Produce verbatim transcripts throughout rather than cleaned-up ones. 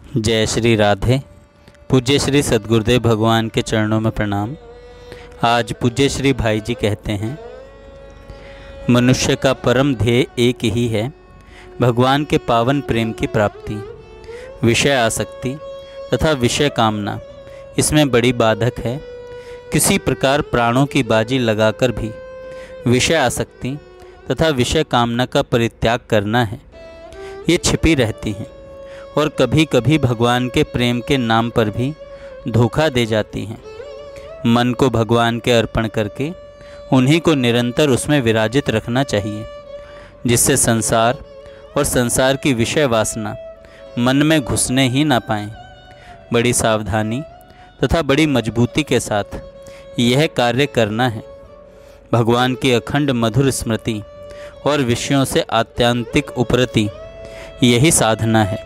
जय श्री राधे। पूज्य श्री सद्गुरुदेव भगवान के चरणों में प्रणाम। आज पूज्य श्री भाई जी कहते हैं, मनुष्य का परम ध्येय एक ही है, भगवान के पावन प्रेम की प्राप्ति। विषय आसक्ति तथा विषय कामना इसमें बड़ी बाधक है। किसी प्रकार प्राणों की बाजी लगाकर भी विषय आसक्ति तथा विषय कामना का परित्याग करना है, ये छिपी रहती हैं और कभी कभी भगवान के प्रेम के नाम पर भी धोखा दे जाती हैं। मन को भगवान के अर्पण करके उन्हीं को निरंतर उसमें विराजित रखना चाहिए, जिससे संसार और संसार की विषय वासना मन में घुसने ही ना पाएं। बड़ी सावधानी तथा बड़ी मजबूती के साथ यह कार्य करना है। भगवान की अखंड मधुर स्मृति और विषयों से आत्यांतिक उपरति, यही साधना है।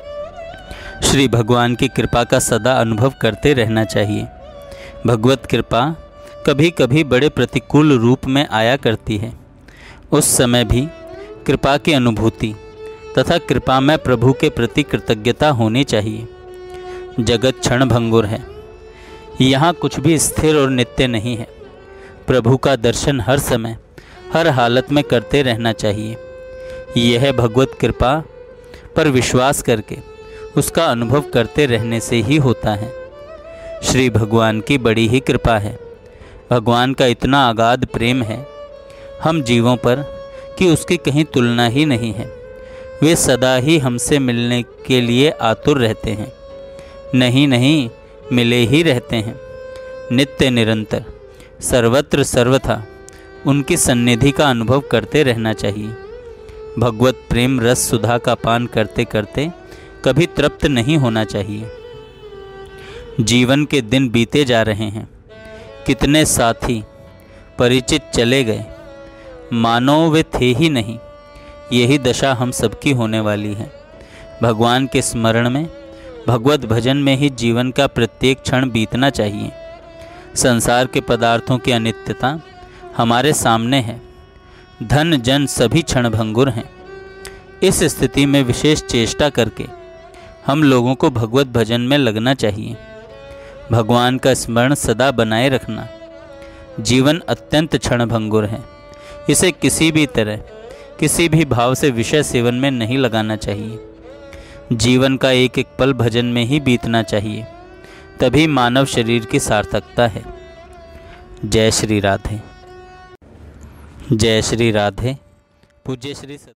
श्री भगवान की कृपा का सदा अनुभव करते रहना चाहिए। भगवत कृपा कभी कभी बड़े प्रतिकूल रूप में आया करती है। उस समय भी कृपा की अनुभूति तथा कृपा में प्रभु के प्रति कृतज्ञता होनी चाहिए। जगत क्षण भंगुर है, यहाँ कुछ भी स्थिर और नित्य नहीं है। प्रभु का दर्शन हर समय हर हालत में करते रहना चाहिए। यह भगवत कृपा पर विश्वास करके उसका अनुभव करते रहने से ही होता है। श्री भगवान की बड़ी ही कृपा है। भगवान का इतना अगाध प्रेम है हम जीवों पर कि उसकी कहीं तुलना ही नहीं है। वे सदा ही हमसे मिलने के लिए आतुर रहते हैं, नहीं नहीं मिले ही रहते हैं। नित्य निरंतर सर्वत्र सर्वथा उनकी सन्निधि का अनुभव करते रहना चाहिए। भगवत प्रेम रस सुधा का पान करते करते कभी तृप्त नहीं होना चाहिए। जीवन के दिन बीते जा रहे हैं, कितने साथी परिचित चले गए, मानो वे थे ही नहीं। यही दशा हम सबकी होने वाली है। भगवान के स्मरण में, भगवत भजन में ही जीवन का प्रत्येक क्षण बीतना चाहिए। संसार के पदार्थों की अनित्यता हमारे सामने है। धन जन सभी क्षण भंगुर हैं। इस स्थिति में विशेष चेष्टा करके हम लोगों को भगवत भजन में लगना चाहिए। भगवान का स्मरण सदा बनाए रखना। जीवन अत्यंत क्षण भंगुर है, इसे किसी भी तरह किसी भी भाव से विषय सेवन में नहीं लगाना चाहिए। जीवन का एक एक पल भजन में ही बीतना चाहिए, तभी मानव शरीर की सार्थकता है। जय श्री राधे। जय श्री राधे। पूज्य श्री